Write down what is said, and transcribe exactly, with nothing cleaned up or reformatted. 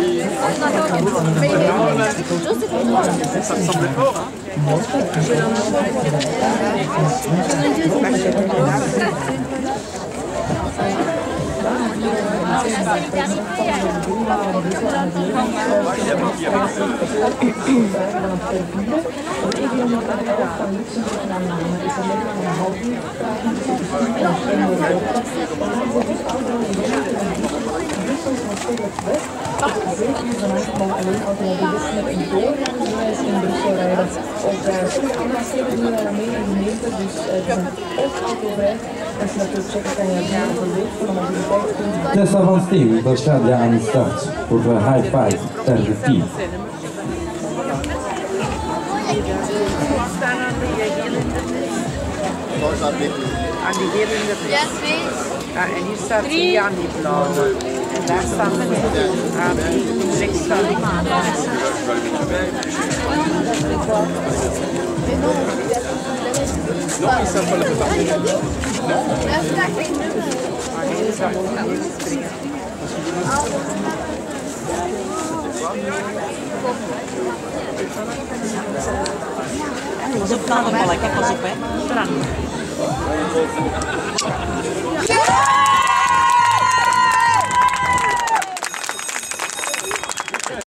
Ça me semblait fort, hein? Tessa van Steen wil Shadia aan de start voor de high five tijdens het team. Aan die gele in de ja, twee. Ja, en hier staat drie aan die blauwe. En daar staan we aan die rechts staan die Non, ils savent pas le répartir. Pas op, laat hem wel, ik heb pas op, hè.